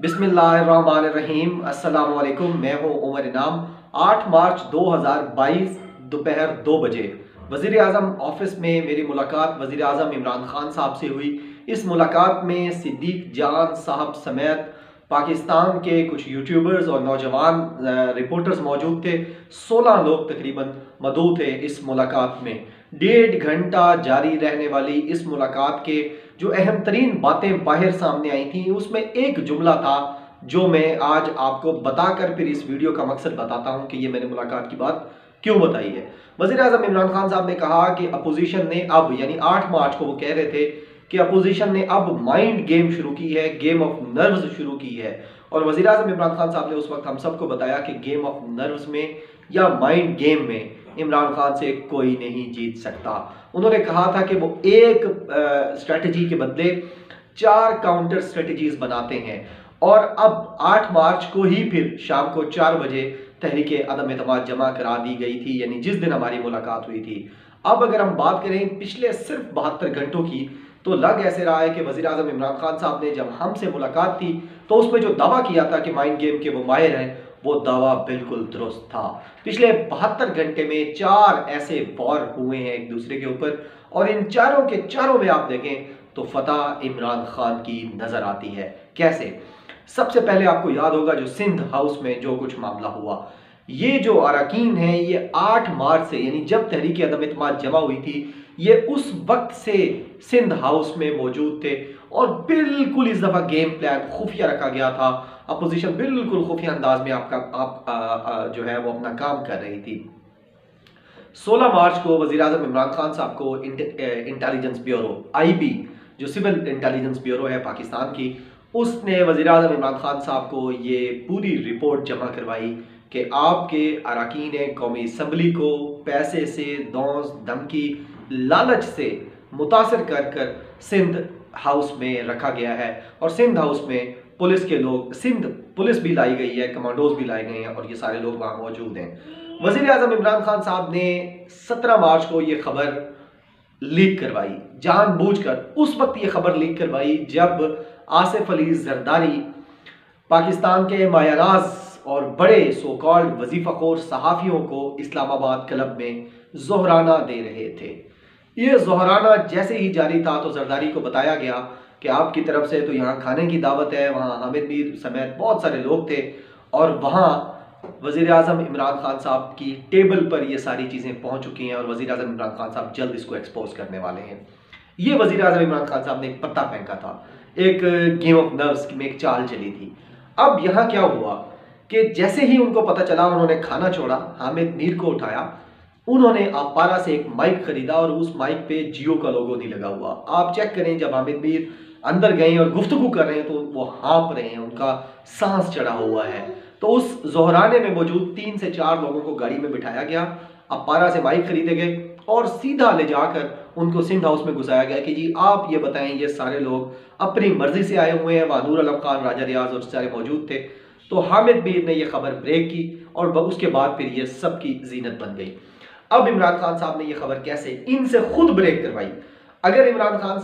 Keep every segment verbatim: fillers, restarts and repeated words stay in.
बिस्मिल्लाहिर्रहमानिर्रहीम। अस्सलाम वालेकुम। मैं हूं उमर इनाम। आठ मार्च दो हज़ार बाईस दोपहर दो बजे वज़ीर आज़म ऑफिस में मेरी मुलाकात वज़ीर आज़म इमरान खान साहब से हुई। इस मुलाकात में सिद्दीक जान साहब समेत पाकिस्तान के कुछ यूट्यूबर्स और नौजवान रिपोर्टर्स मौजूद थे। सोलह लोग तकरीबन मौजूद थे इस मुलाकात में। डेढ़ घंटा जारी रहने वाली इस मुलाकात के जो अहम तरीन बातें बाहर सामने आई थी, उसमें एक जुमला था जो मैं आज आपको बताकर फिर इस वीडियो का मकसद बताता हूं कि ये मैंने मुलाकात की बात क्यों बताई है। वज़ीर आज़म इमरान खान साहब ने कहा कि अपोजिशन ने अब, यानी आठ मार्च को वो कह रहे थे कि अपोजिशन ने अब माइंड गेम शुरू की है, गेम ऑफ नर्व्स शुरू की है। और वज़ीर आज़म इमरान खान साहब ने उस वक्त हम सबको बताया कि गेम ऑफ नर्व्स में या माइंड गेम में इमरान खान से कोई नहीं जीत सकता। उन्होंने कहा था कि वो एक स्ट्रेटजी के बदले चार काउंटर स्ट्रेटजीज बनाते हैं। और अब आठ मार्च को ही फिर शाम को चार बजे तहरीक अदम एतमाद जमा करा दी गई थी, यानी जिस दिन हमारी मुलाकात हुई थी। अब अगर हम बात करें पिछले सिर्फ बहत्तर घंटों की, तो लग ऐसे रहा है कि वज़ीर आज़म इमरान खान साहब ने जब हमसे मुलाकात थी तो उसमें जो दावा किया था कि माइंड गेम के वो माहिर हैं, वो दावा बिल्कुल दुरुस्त था। पिछले बहत्तर घंटे में चार ऐसे वॉर हुए हैं एक दूसरे के ऊपर, और इन चारों के चारों में आप देखें तो फतह इमरान खान की नजर आती है। कैसे? सबसे पहले आपको याद होगा जो सिंध हाउस में जो कुछ मामला हुआ, ये जो अरकान हैं ये आठ मार्च से, यानी जब तहरीक अदम एतमाद जमा हुई थी, ये उस वक्त से सिंध हाउस में मौजूद थे। और बिल्कुल इस दफा गेम प्लान खुफिया रखा गया था। अपोजिशन बिल्कुल खुफिया अंदाज में आपका आप आ, आ, जो है वो अपना काम कर रही थी। सोलह मार्च को वज़ीर आज़म इमरान खान साहब को इंटेलिजेंस ब्यूरो आई बी, जो सिविल इंटेलिजेंस ब्यूरो है पाकिस्तान की, उसने वज़ीर आज़म इमरान खान साहब को ये पूरी रिपोर्ट जमा करवाई कि आपके अरकान कौमी असम्बली को पैसे से, दौस धमकी, लालच से मुतासर कर कर सिंध हाउस में रखा गया है। और सिंध हाउस में पुलिस के लोग, सिंध पुलिस भी लाई गई है, कमांडोज भी लाए गए हैं, और ये सारे लोग वहाँ मौजूद हैं। वज़ीर आज़म इमरान खान साहब ने सत्रह मार्च को ये खबर लीक करवाई, जानबूझकर उस वक्त ये खबर लीक करवाई जब आसिफ अली जरदारी पाकिस्तान के मायानाज और बड़े सो कॉल्ड वजीफाखोर सहाफ़ियों को इस्लामाबाद क्लब में जोहराना दे रहे थे। ये जोहराना जैसे ही जारी था तो जरदारी को बताया गया कि आपकी तरफ से तो यहाँ खाने की दावत है। वहाँ हामिद मीर समेत बहुत सारे लोग थे, और वहाँ वज़ीर आज़म इमरान खान साहब की टेबल पर ये सारी चीज़ें पहुँच चुकी हैं, और वज़ीर आज़म इमरान खान साहब जल्द इसको एक्सपोज करने वाले हैं। ये वज़ीर आज़म इमरान खान साहब ने एक पत्ता फेंका था, एक गेम ऑफ नर्व्स में एक चाल चली थी। अब यहाँ क्या हुआ कि जैसे ही उनको पता चला, उन्होंने खाना छोड़ा, हामिद मीर को उठाया, उन्होंने अपारा से एक माइक खरीदा और उस माइक पे जियो का लोगो नहीं लगा हुआ। आप चेक करें, जब हामिद मीर अंदर गए और गुफ्तगू कर रहे हैं तो वो हाँप रहे हैं, उनका सांस चढ़ा हुआ है। तो उस जोहराने में मौजूद तीन से चार लोगों को गाड़ी में बिठाया गया, अपारा से माइक खरीदे गए और सीधा ले जाकर उनको सिंध हाउस में घुसाया गया कि जी आप ये बताएं, ये सारे लोग अपनी मर्जी से आए हुए हैं। वहाँ नूर आलम खान, राजा रियाज और सारे मौजूद थे। तो हामिद मीर ने यह खबर ब्रेक की और उसके बाद फिर ये सबकी जीनत बन गई। अब इमरान खान साहब ने यह खबर कैसे इनसे खुद ब्रेक करवाई? अगर इमरान खान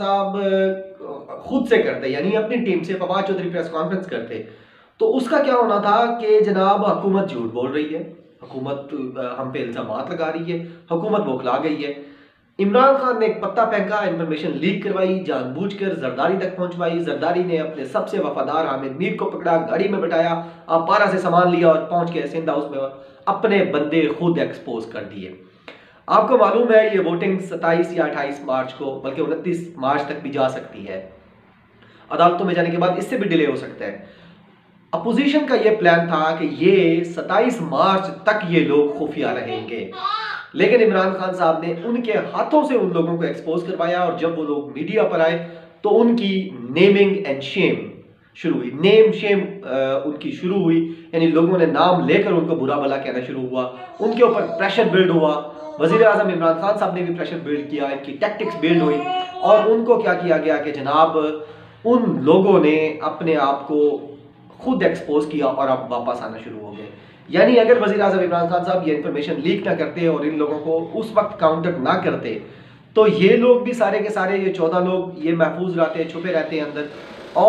साहब खुद से करते, यानी अपनी टीम से फवाद चौधरी प्रेस कॉन्फ्रेंस करते, तो उसका क्या होना था कि जनाब हुकूमत झूठ बोल रही है, हुकूमत हम पे इल्जामात लगा रही है, हुकूमत बौखला गई है। इमरान खान ने एक पत्ता फेंका, इंफॉर्मेशन लीक करवाई, जानबूझकर जरदारी तक पहुंचवाई। जरदारी ने अपने सबसे वफादार हामिद मीर को पकड़ा, गाड़ी में बिठाया, अपारा से सामान लिया और पहुंच गए सिंध हाउस में, अपने बंदे खुद एक्सपोज कर दिए। आपको मालूम है ये वोटिंग सत्ताईस या अट्ठाईस मार्च को, बल्कि उनतीस मार्च तक भी जा सकती है। अदालतों में जाने के बाद इससे भी डिले हो सकता है। अपोजिशन का यह प्लान था कि ये सत्ताईस मार्च तक ये लोग खुफिया रहेंगे, लेकिन इमरान खान साहब ने उनके हाथों से उन लोगों को एक्सपोज करवाया। और जब वो लोग मीडिया पर आए तो उनकी नेमिंग एंड शेम शुरू हुई, नेम शेम उनकी शुरू हुई, यानी लोगों ने नाम लेकर उनको बुरा भला कहना शुरू हुआ, उनके ऊपर प्रेशर बिल्ड हुआ। वज़ीर आज़म इमरान खान साहब ने भी प्रेशर बिल्ड किया, इनकी टैक्टिक्स बिल्ड हुई, और उनको क्या किया गया कि जनाब उन लोगों ने अपने आप को खुद एक्सपोज किया और अब वापस आना शुरू हो गए। यानी अगर वज़ीर आज़म इमरान खान साहब ये इन्फॉर्मेशन लीक ना करते और इन लोगों को उस वक्त काउंटर ना करते, तो ये लोग भी सारे के सारे, ये चौदह लोग, ये महफूज रहते, छुपे रहते हैं अंदर, और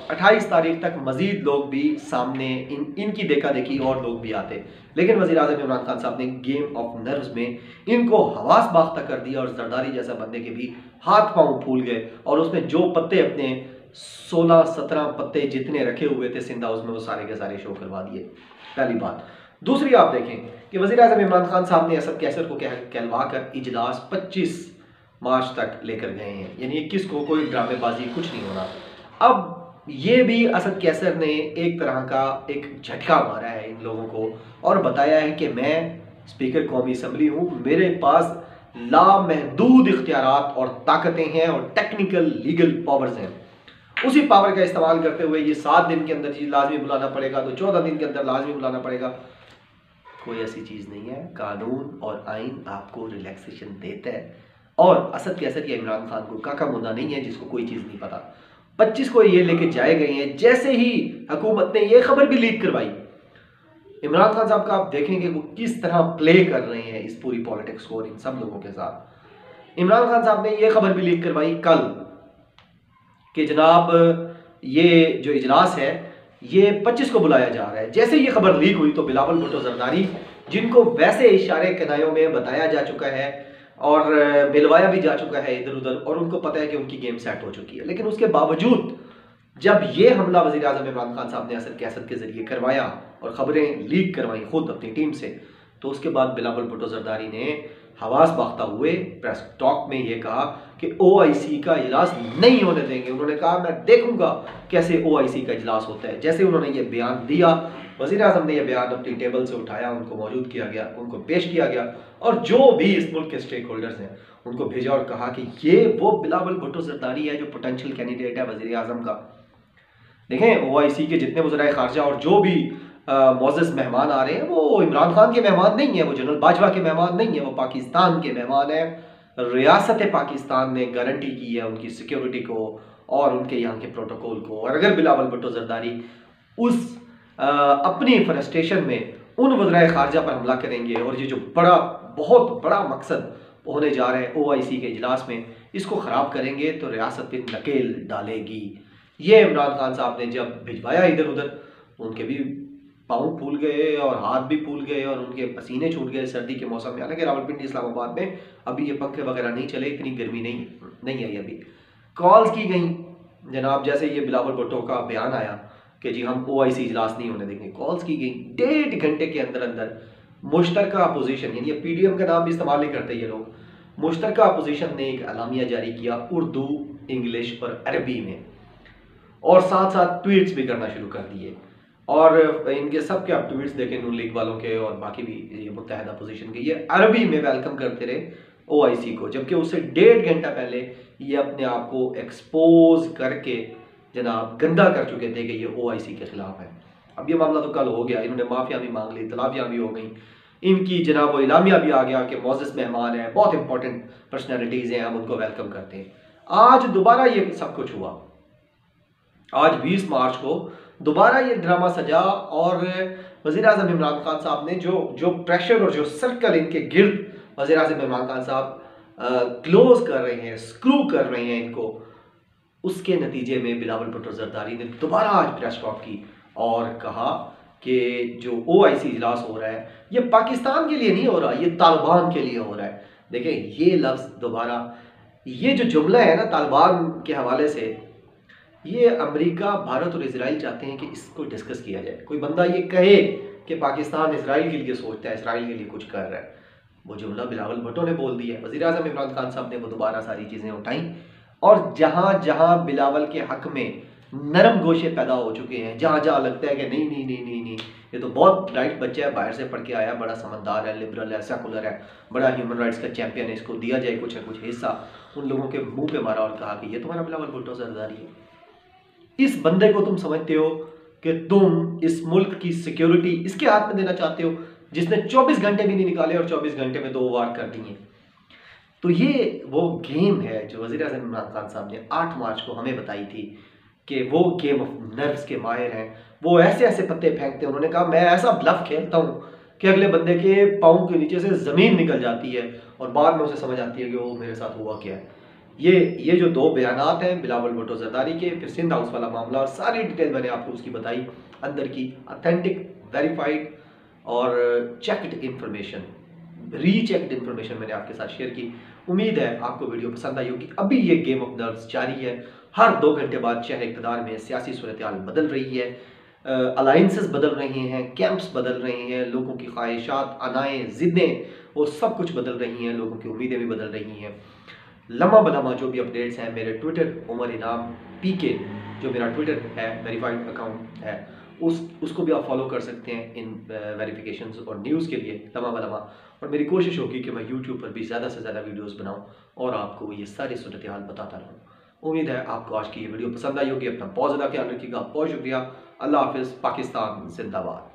अट्ठाईस तारीख तक मजीद लोग भी सामने इन इनकी देखा देखी और लोग भी आते, लेकिन वज़ीर आज़म इमरान खान साहब ने गेम ऑफ नर्व्स में इनको हवास बाख्ता कर दिया और जरदारी जैसा बंदे के भी हाथ पांव फूल गए और उसने जो पत्ते अपने सोलह सत्रह पत्ते जितने रखे हुए थे सिंध हाउस में वो सारे के सारे शो करवा दिए। पहली बात। दूसरी, आप देखें कि वज़ीर आज़म इमरान खान साहब ने असद कैसर को कहलवा कर इजलास पच्चीस मार्च तक लेकर गए हैं, यानी इक्कीस को कोई ड्रामेबाजी कुछ नहीं होना। अब ये भी असद कैसर ने एक तरह का एक झटका मारा है इन लोगों को और बताया है कि मैं स्पीकर कौमी असम्बली हूँ, मेरे पास लामहदूद इख्तियारात और ताकतें हैं और टेक्निकल लीगल पावर्स हैं। उसी पावर का इस्तेमाल करते हुए ये सात दिन के अंदर चीज लाजमी बुलाना पड़ेगा तो चौदह दिन के अंदर लाजमी बुलाना पड़ेगा। कोई ऐसी चीज नहीं है, कानून और आइन आपको रिलैक्सेशन देता है और असद कैसर या इमरान खान को काका मुंडा नहीं है जिसको कोई चीज नहीं पता। पच्चीस को ये लेके जाए गए हैं। जैसे ही हुकूमत ने ये खबर भी लीक करवाई, इमरान खान साहब का आप देखेंगे वो किस तरह प्ले कर रहे हैं इस पूरी पॉलिटिक्स को और इन सब लोगों के साथ। इमरान खान साहब ने ये खबर भी लीक करवाई कल कि जनाब ये जो इजलास है ये पच्चीस को बुलाया जा रहा है। जैसे ये खबर लीक हुई तो बिलावल भुट्टो जरदारी, जिनको वैसे इशारे कनायों में बताया जा चुका है और मिलवाया भी जा चुका है इधर उधर और उनको पता है कि उनकी गेम सेट हो चुकी है, लेकिन उसके बावजूद जब ये हमला वज़ीर आज़म इमरान खान साहब ने असद कैसर के जरिए करवाया और खबरें लीक करवाई खुद अपनी टीम से, तो उसके बाद बिलावल भुट्टो जरदारी ने हवास बाख्ता हुए प्रेस टॉक में ये कहा कि ओआईसी का इजलास नहीं होने देंगे। उन्होंने कहा मैं देखूंगा कैसे ओआईसी का इजलास होता है। जैसे उन्होंने ये बयान दिया, वज़ीर आज़म ने यह बयान अपनी टेबल से उठाया, उनको मौजूद किया गया, उनको पेश किया गया और जो भी इस मुल्क के स्टेक होल्डर्स हैं उनको भेजा और कहा कि ये वो बिलावल भुट्टो जरदारी है जो पोटेंशियल कैंडिडेट है वज़ीर आज़म का। देखें ओआईसी के जितने वज़राए ख़ारजा और जो भी मोअज़्ज़ज़ मेहमान आ रहे हैं वो इमरान खान के मेहमान नहीं है, वो जनरल बाजवा के मेहमान नहीं है, वो पाकिस्तान के मेहमान है। रियासत पाकिस्तान ने गारंटी की है उनकी सिक्योरिटी को और उनके यहाँ के प्रोटोकॉल को। और अगर बिलावल भुट्टो जरदारी उस आ, अपनी फ्रस्ट्रेशन में उन वज़राए ख़ारजा पर हमला करेंगे और ये जो बड़ा बहुत बड़ा मकसद होने जा रहा है ओआईसी के इजलास में, इसको ख़राब करेंगे तो रियासत पे नकेल डालेगी। ये इमरान खान साहब ने जब भिजवाया इधर उधर, उनके भी पाँव फूल गए और हाथ भी फूल गए और उनके पसीने छूट गए सर्दी के मौसम में। हालांकि रावलपिंडी इस्लामाबाद में अभी ये पंखे वगैरह नहीं चले, इतनी गर्मी नहीं नहीं आई। अभी कॉल्स की गई जनाब, जैसे ये बिलावल भुट्टो का बयान आया कि जी हम ओआईसी इजलास नहीं होने देंगे, कॉल्स की गई। डेढ़ घंटे के अंदर अंदर मुश्तरका अपोजिशन, यानी पीडीएम का नाम भी इस्तेमाल नहीं करते ये लोग, मुश्तरका अपोजिशन ने एक अलामिया जारी किया उर्दू, इंग्लिश और अरबी में, और साथ साथ ट्वीट्स भी करना शुरू कर दिए। और इनके सब के आप ट्वीट्स देखें नून लीग वालों के और बाकी भी ये मुत्तहदा अपोजिशन के, ये अरबी में वेलकम करते रहे ओआईसी को, जबकि उससे डेढ़ घंटा पहले ये अपने आप को एक्सपोज करके जनाब गंदा कर चुके थे कि ये ओआईसी के खिलाफ है। अब ये मामला तो कल हो गया, इन्होंने माफिया भी मांग ली, तलाफियाँ भी हो गई, इनकी जनाब वो इलामिया भी आ गया कि मोअज़्ज़ज़ मेहमान है, बहुत इंपॉर्टेंट पर्सनैलिटीज़ हैं, हम उनको वेलकम करते हैं। आज दोबारा ये सब कुछ हुआ। आज बीस मार्च को दोबारा ये ड्रामा सजा और वज़ीर आज़म इमरान खान साहब ने जो जो प्रेशर और जो सर्कल इनके गिर्द वज़ीर आज़म इमरान खान साहब क्लोज कर रहे हैं, स्क्रू कर रहे हैं इनको, उसके नतीजे में बिलावल भुट्टो जरदारी ने दोबारा आज प्रेस टॉक की और कहा कि जो ओआईसी इजलास हो रहा है ये पाकिस्तान के लिए नहीं हो रहा, ये तालिबान के लिए हो रहा है। देखें ये लफ्ज़ दोबारा, ये जो जुमला है ना तालिबान के हवाले से, ये अमेरिका, भारत और इजराइल चाहते हैं कि इसको डिस्कस किया जाए। कोई बंदा ये कहे कि पाकिस्तान इसराइल के लिए सोचता है, इसराइल के लिए कुछ कर रहा है, वो जुमला बिलावल भुट्टो ने बोल दिया है। वज़ीर आज़म इमरान खान साहब ने वो दोबारा सारी चीज़ें उठाई और जहाँ जहाँ बिलावल के हक में नरम गोशे पैदा हो चुके हैं, जहाँ जहाँ लगता है कि नहीं नहीं नहीं नहीं नहीं ये तो बहुत राइट बच्चा है, बाहर से पढ़ के आया, बड़ा समझदार है, लिबरल है, सेकुलर है, बड़ा ह्यूमन राइट्स का चैंपियन है, इसको दिया जाए कुछ ना कुछ हिस्सा, उन लोगों के मुंह पे मारा और कहा कि ये तुम्हारा बिलावल भुट्टो जरदारी है। इस बंदे को तुम समझते हो कि तुम इस मुल्क की सिक्योरिटी इसके हाथ में देना चाहते हो, जिसने चौबीस घंटे भी नहीं निकाले और चौबीस घंटे में दो वार कर दिए। तो ये वो गेम है जो वज़ीर आज़म इमरान खान साहब ने आठ मार्च को हमें बताई थी कि वो गेम ऑफ नर्व्स के माहिर हैं। वो ऐसे ऐसे पत्ते फेंकते हैं, उन्होंने कहा मैं ऐसा ब्लफ खेलता हूँ कि अगले बंदे के पाँव के नीचे से ज़मीन निकल जाती है और बाद में उसे समझ आती है कि वो मेरे साथ हुआ क्या है। ये ये जो दो बयानात हैं बिलावल भुट्टो जरदारी के, फिर सिंध हाउस वाला मामला, सारी डिटेल मैंने आपको उसकी बताई, अंदर की ऑथेंटिक, वेरीफाइड और चेक्ड इंफॉर्मेशन, रीचेक्ड इंफॉर्मेशन मैंने आपके साथ शेयर की। उम्मीद है आपको वीडियो पसंद आई होगी। अभी ये गेम ऑफ नर्व्स जारी है, हर दो घंटे बाद शहर इक़्तिदार में सियासी सूरत हाल बदल रही है, अलाइंसेस बदल रही हैं, कैंप्स बदल रही हैं, लोगों की ख्वाहिशात, अनाएँ, ज़िद्दें, वो सब कुछ बदल रही हैं, लोगों की उम्मीदें भी बदल रही हैं। लम्हा बलम्हा जो भी अपडेट्स हैं मेरे ट्विटर उमर इनाम पी के, जो मेरा ट्विटर है वेरीफाइड अकाउंट है, उस उसको भी आप फॉलो कर सकते हैं इन वेरिफिकेशंस और न्यूज़ के लिए लम्हा बलम्हा। और मेरी कोशिश होगी कि मैं यूट्यूब पर भी ज़्यादा से ज़्यादा वीडियोस बनाऊं और आपको ये सारी सूरत हाल बताता रहूं। उम्मीद है आपको आज की ये वीडियो पसंद आई होगी। अपना बहुत ज़्यादा ख्याल रखिएगा। बहुत शुक्रिया। अल्लाह हाफिज़। पाकिस्तान जिंदाबाद।